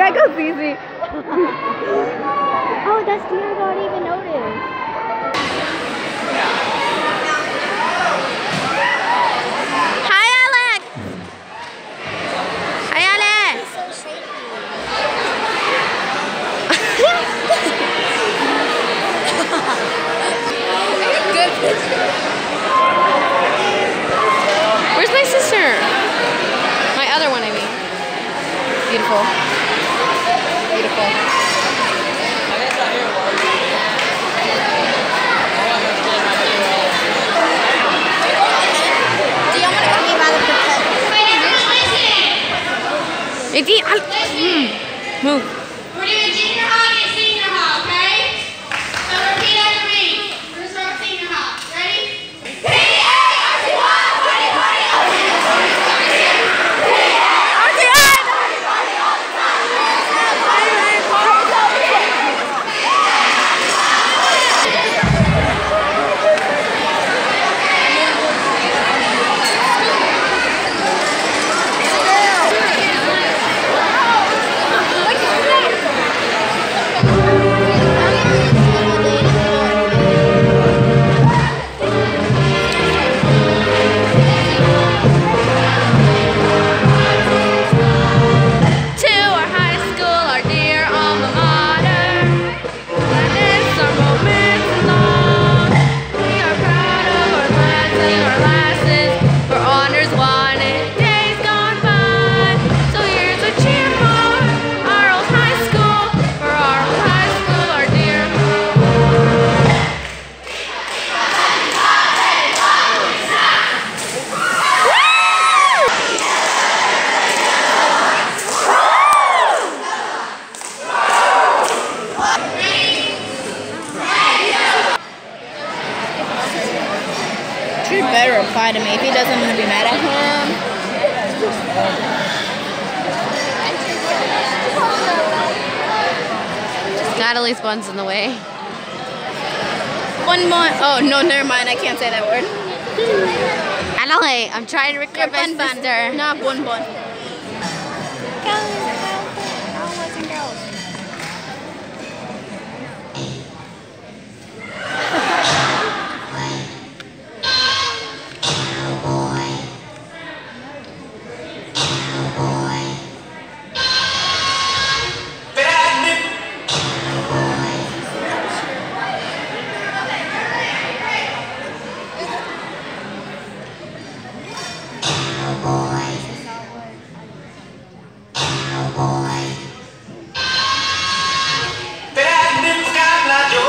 That goes easy. Oh, that's Diego. I didn't even notice. Hi, Alex. Hi, Alex. He's so shaky. Good picture. Where's my sister? My other one, I mean. Beautiful. Beautiful. Do you want to go meet by the protect? Move. We're doing junior high and senior high, okay? So repeat after me. We're going to start with senior high. Ready? He better reply to me. If he doesn't, I'm going to be mad at him. Natalie's bun's in the way. One more. Oh, no, never mind. I can't say that word. Natalie, I'm trying to record my Bun. sister. Not bun.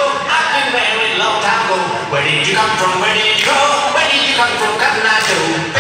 Where did you come from? Where did you go? Where did you come from? Cotton Eye Joe.